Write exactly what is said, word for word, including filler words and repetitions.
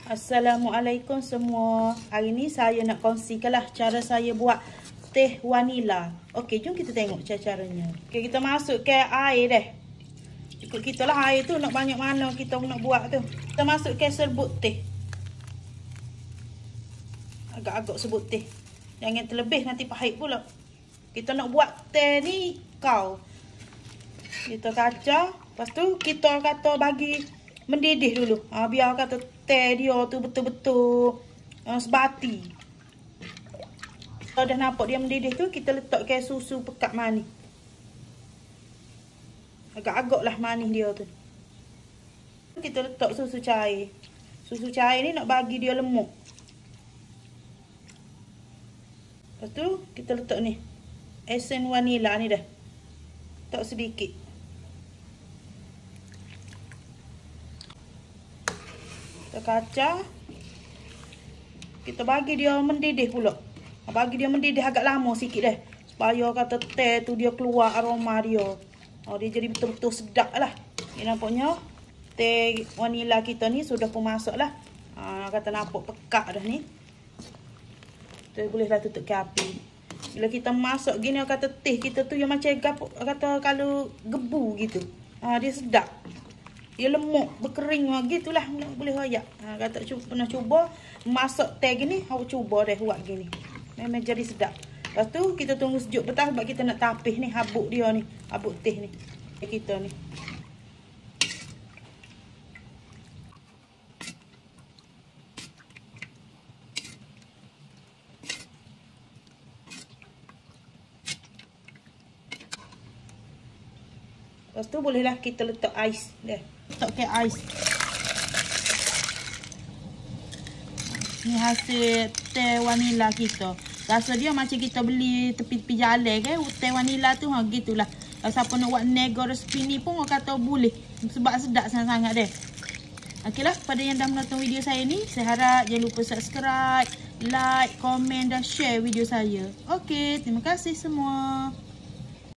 Assalamualaikum semua. Hari ni saya nak kongsikanlah cara saya buat teh vanila. Okey, jom kita tengok cara-caranya. Okey, kita masuk ke air deh. Ikut kita lah air tu nak banyak mana kita nak buat tu. Kita masuk ke serbuk teh. Agak-agak serbuk teh. Jangan terlebih nanti pahit pula. Kita nak buat teh ni kau. Kita kacau, lepas tu kita kata bagi mendidih dulu. Ha, biar kata teh dia tu betul-betul uh, sebati. Kalau dah nampak dia mendidih tu, kita letak ke susu pekat manis. Agak-agak lah manis dia tu. Kita letak susu cair. Susu cair ni nak bagi dia lemuk. Lepas tu kita letak ni esen vanila ni dah. Letak sedikit. Kita kacau. Kita bagi dia mendidih pula. Bagi dia mendidih agak lama sikit dah. Supaya kata teh tu dia keluar aroma dia. Oh, dia jadi betul-betul sedap lah. Ni nampaknya teh vanila kita ni sudah pun masuk lah. Ha, kata nampak pekat dah ni. Kita bolehlah tutup ke api. Bila kita masak gini kata teh kita tu yang macam gapuk, kata kalau gebu gitu. Ha, dia sedap. Dia lemuk, berkering gitulah, boleh royak. Ha, kata cuba, pernah cuba masak teh gini, awak cuba deh buat gini. Memang jadi sedap. Lepas tu kita tunggu sejuk betul sebab kita nak tapis ni habuk dia ni, habuk teh ni. Kita ni. Lepas tu bolehlah kita letak ais deh. Letak ke ais. Ni hasil teh vanila kita. Rasa dia macam kita beli tepi-tepi jalan ke, teh vanila tu ha gitulah. Kalau siapa nak buat nego resipi ni pun orang kata boleh sebab sedap sangat-sangat deh. Okeylah, pada yang dah menonton video saya ni, saya harap jangan lupa subscribe, like, komen dan share video saya. Okey, terima kasih semua.